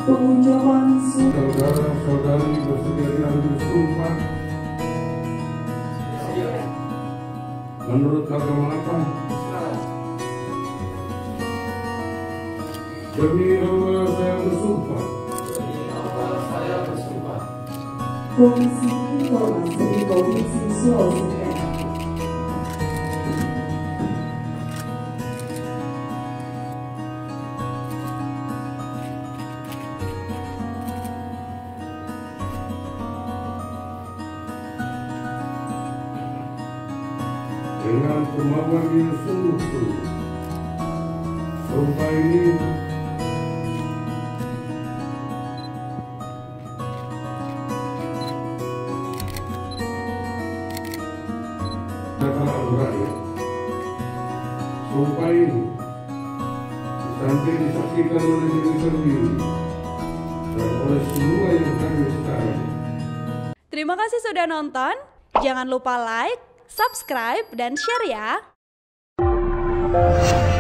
pengucapan saudara-saudari bersedia diambil sumpah menurut agama apa? Demi Allah saya bersumpah. Komisi Informasi Provinsi Sulawesi Tengah. Dengan kemampuan yang sungguh-sungguh, sumpah ini adalah rakyat. Sumpah ini sampai disaksikan oleh diri sendiri dan oleh semua yang hadir sekarang. Terima kasih sudah nonton. Jangan lupa like, subscribe, dan share ya.